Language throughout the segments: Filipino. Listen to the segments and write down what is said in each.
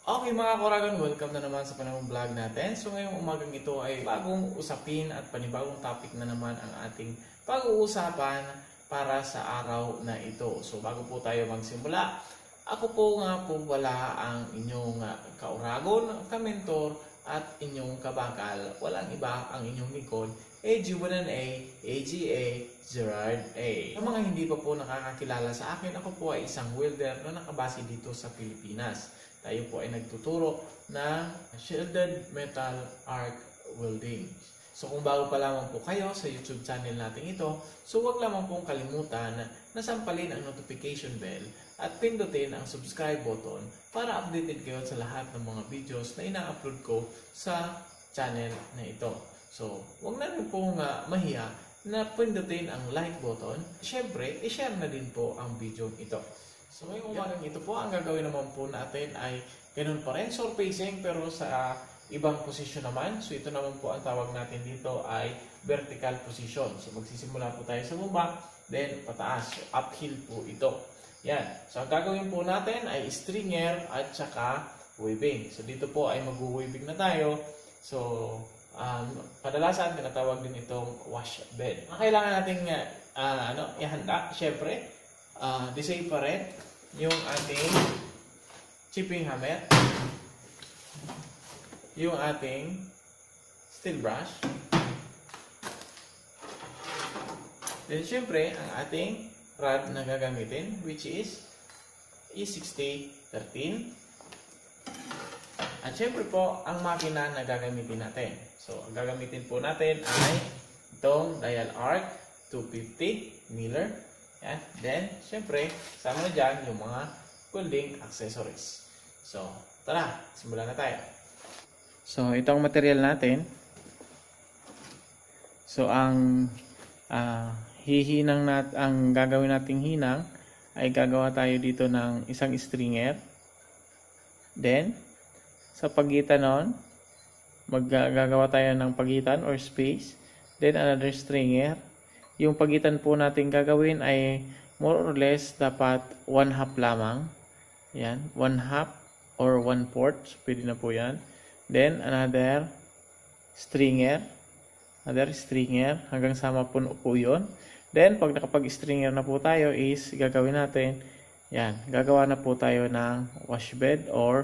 Okay mga Koragon, welcome na naman sa panahong vlog natin. So ngayong umagang ito ay bagong usapin at panibagong topic na naman ang ating pag-uusapan para sa araw na ito. So bago po tayo magsimula, ako po nga po wala ang inyong kauragon, kamentor at inyong kabakal. Walang iba ang inyong lingkod, AG1NA, AGA, Gerard A. Sa mga hindi pa po nakakakilala sa akin, ako po ay isang welder na nakabase dito sa Pilipinas. Tayo po ay nagtuturo ng shielded metal arc welding. So kung bago pa lamang po kayo sa YouTube channel natin ito, so huwag lamang pong kalimutan na sampalin ang notification bell at pindutin ang subscribe button para updated kayo sa lahat ng mga videos na ina-upload ko sa channel na ito. So huwag na rin pong mahiya na pindutin ang like button. Siyempre, i-share na din po ang video ito. So ngayong umagang ito po, ang gagawin naman po natin ay ganun pa rin, surfacing pero sa ibang posisyon naman. So ito naman po ang tawag natin dito ay vertical position. So magsisimula po tayo sa baba, then pataas. So uphill po ito. Yan. So ang gagawin po natin ay stringer at saka weaving. So dito po ay mag-weaving na tayo. So kadalasan tinatawag din itong wash bed. Ang kailangan nating ihanda, syempre, di-separate yung ating chipping hammer, yung ating steel brush, then syempre ang ating rod na gagamitin, which is E6013, at syempre po ang makina na gagamitin natin. So ang gagamitin po natin ay itong dial arc 250 Miller. Yan. Then, syempre, sama na dyan yung mga welding accessories. So, tara, simulan na tayo. So, itong material natin. So, ang ang gagawin nating hinang ay gagawa tayo dito ng isang stringer. Then, sa pagitan nun, maggagawa tayo ng pagitan or space. Then, another stringer. Yung pagitan po natin gagawin ay more or less dapat 1/2 lamang. Yan, 1/2 or 1/4. So, pwede na po yan. Then, another stringer. Hanggang sama po yun. Then, pag nakapag-stringer na po tayo is gagawin natin. Yan, gagawa na po tayo ng wash bed or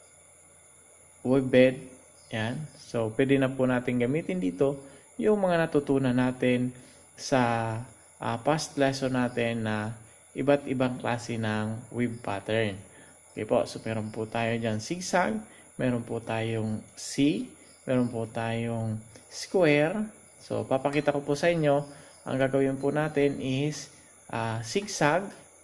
weave bed. Yan. So, pwede na po natin gamitin dito yung mga natutunan natin sa past lesson natin na iba't ibang klase ng weave pattern. Okay po, so meron po tayo dyan zigzag, meron po tayong C, meron po tayong square. So papakita ko po sa inyo, ang gagawin po natin is zigzag,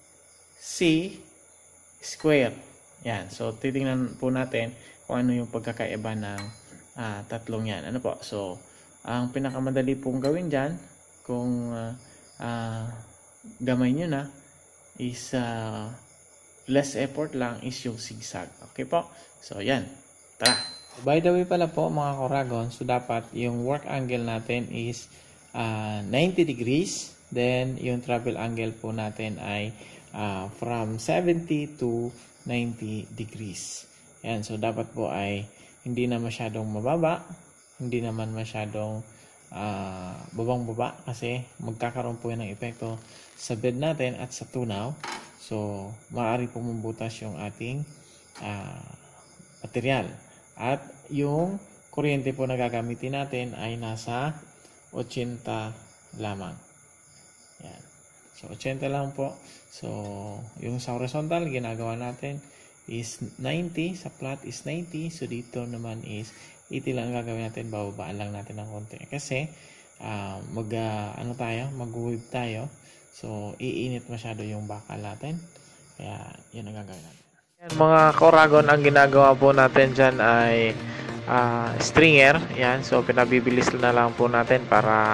C, square. Yan, so titingnan po natin kung ano yung pagkakaiba ng tatlong yan. Ano po, so ang pinakamadali pong gawin dyan, kung gamay nyo na is less effort lang is yung zigzag. Okay po? So yan. Tara! By the way pala po mga Koragon, so dapat yung work angle natin is 90 degrees. Then yung travel angle po natin ay from 70 to 90 degrees. Yan. So dapat po ay hindi na masyadong mababa, hindi naman masyadong babang-baba kasi magkakaroon po yan ng epekto sa bed natin at sa tunaw. So, maaari po mabutas yung ating material. At yung kuryente po na gagamitin natin ay nasa 80 lamang. Yan. So, 80 lang po. So, yung sa horizontal, ginagawa natin is 90. Sa flat is 90. So, dito naman is 80 lang gagawin natin, bababaan lang natin ng konti. Kasi, mag-weave tayo. So, iinit masyado yung bakal natin. Kaya, yun ang gagawin natin. Yan, mga Koragon, ang ginagawa po natin dyan ay stringer. Yan, so pinabibilis na lang po natin para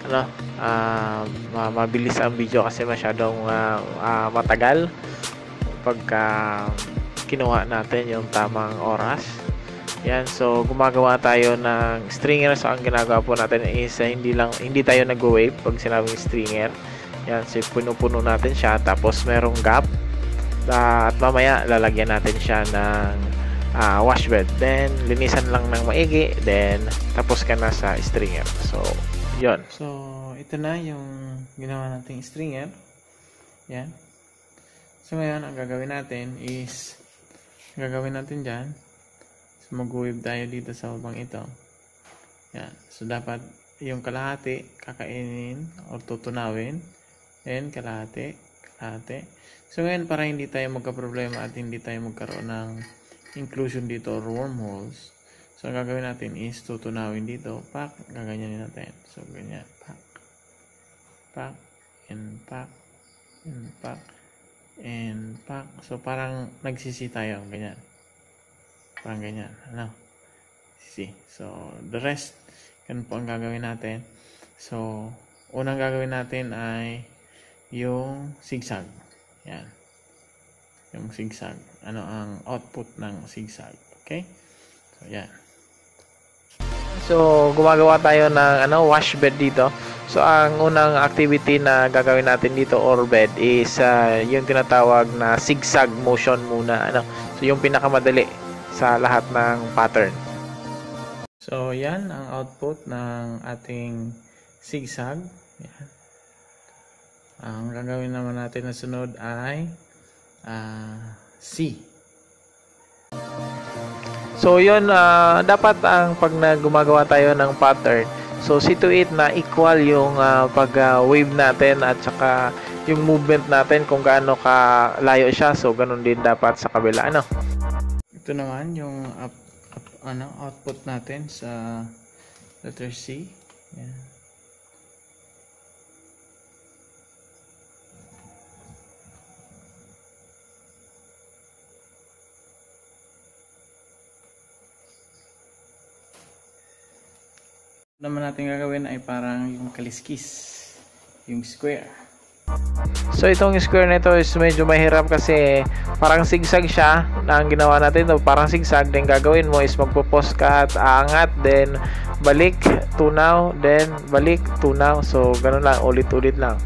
mabilis ang video kasi masyadong matagal pagka kinuha natin yung tamang oras. Yan, so gumagawa tayo ng stringer. So ang ginagawa po natin is hindi tayo nag-wave pag sinabing stringer. Yan, so puno-puno natin siya tapos merong gap. At mamaya lalagyan natin siya ng wash bed. Then linisan lang ng maigi, then tapos ka na sa stringer. So yon. So ito na yung ginawa nating stringer. Yan. So ngayon ang gagawin natin is dyan. So mag-weave tayo dito sa bubang ito. Yan. So dapat yung kalahati kakainin o tutunawin. Then kalahati. So ngayon para hindi tayo magka-problema at hindi tayo magkaroon ng inclusion dito or wormholes. So ang gagawin natin is tutunawin dito. Pak. Gaganyanin natin. So ganyan. Pak. Pak. And pak. And pak. And pak. So parang nagsisi tayo. Ganyan. Parang ganyan. Ano? Sisi. So the rest, ganun po ang gagawin natin. So unang gagawin natin ay yung zigzag. Yan. Yung zigzag. Ano ang output ng zigzag. Okay? So yan. So gumagawa tayo ng wash bed dito. So ang unang activity na gagawin natin dito or bed is yung tinatawag na zigzag motion muna. So yung pinakamadali sa lahat ng pattern. So yan ang output ng ating zigzag. Yan. Ang gagawin naman natin na sunod ay C. So yun, dapat ang pag gumagawa tayo ng pattern, so see to it na equal yung pag-wave natin at saka yung movement natin kung gaano ka layo siya. So ganun din dapat sa kabila. Ito naman yung output natin sa letter C. Yan. Naman natin gagawin ay parang yung kaliskis, yung square. So itong square nito is medyo mahirap kasi parang zigzag siya na ang ginawa natin. Parang zigzag, then gagawin mo is magpo-post ka at aangat, then balik, tunaw, then balik, tunaw. So ganun lang, ulit-ulit lang.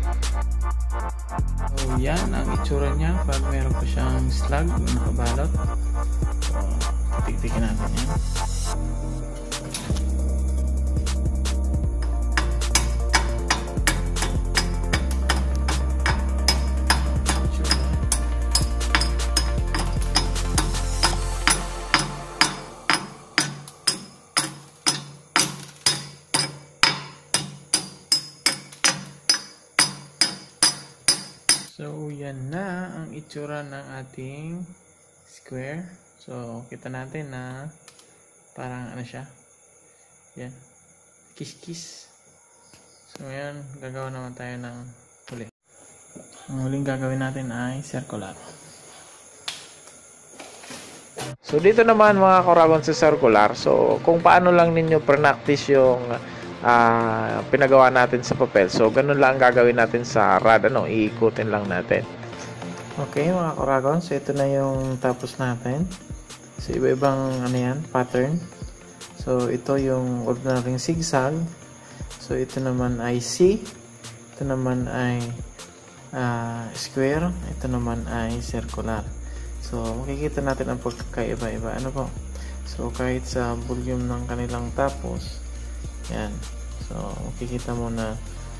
So yan ang itsura niya pag meron pa siyang slug na nakabalot. So tigtikin natin yan. So yan na ang itsura ng ating square. So kita natin na parang ano siya. Yan. Kiss-kiss. So yan, gagawa naman tayo ng huli. Ang huling gagawin natin ay circular. So dito naman mga Koragon sa circular. So kung paano lang ninyo practice yung pinagawa natin sa papel. So ganun lang ang gagawin natin sa rad. Iikutin lang natin. Okay mga Koragon, so ito na yung tapos natin. So iba-ibang pattern. So ito yung ordinary zigzag. So ito naman ay C. Ito naman ay square. Ito naman ay circular. So makikita natin ang pagkakaiba-iba. Ano po? So kahit sa volume ng kanilang tapos, yan. So makikita mo na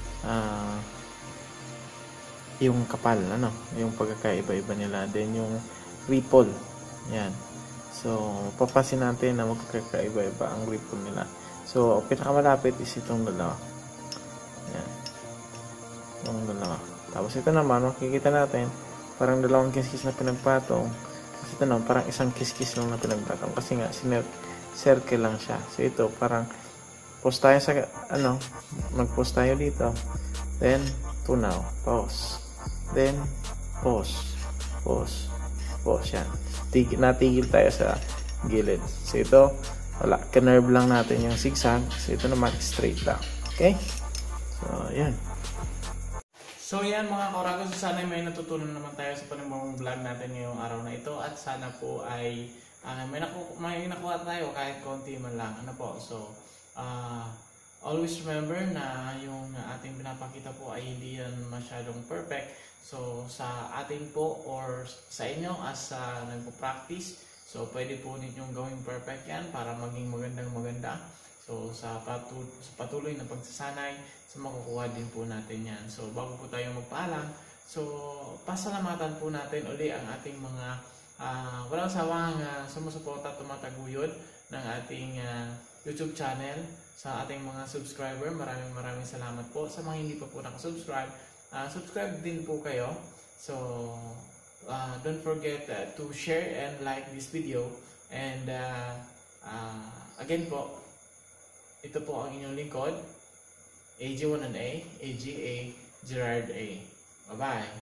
yung kapal, yung pagkakaiba-iba nila. Then yung ripple. Yan. So papasin natin na magkakaiba-iba ang ripple nila. So pinakamalapit is itong dalawa. Yan. Itong dalawa. Tapos ito naman makikita natin parang dalawang kiskis na pinagpatong. Kasi ito naman parang isang kiskis lang na pinagpatong. Kasi nga circle lang siya. So ito parang post tayo sa mag-post tayo dito. Then tunaw, pause. Then pause. Yan. Natigil tayo sa gilid. So ito wala, ka-nerve lang natin yung zigzag. So ito naman straight lang. Okay? So yan. So yan mga Koragon, so sana may natutunan naman tayo sa panibagong vlog natin ngayong araw na ito. At sana po ay may nakuha tayo kahit konti man lang. So always remember na yung ating pinapakita po ay hindi yan masyadong perfect. So sa atin po or sa inyo as nagpo-practice, So pwede po ninyong gawing perfect yan para maging maganda. So sa patuloy na pagsasanay, so makukuha din po natin yan. So bago po tayo magpaalam, so pasalamatan po natin uli ang ating mga walang sawang sumusuporta, tumataguyod ng ating YouTube channel. Sa ating mga subscriber, maraming salamat po. Sa mga hindi pa po nakasubscribe, subscribe din po kayo. So don't forget to share and like this video. And again po, ito po ang inyong lingkod, AG1A, AGA Gerard A. Bye-bye!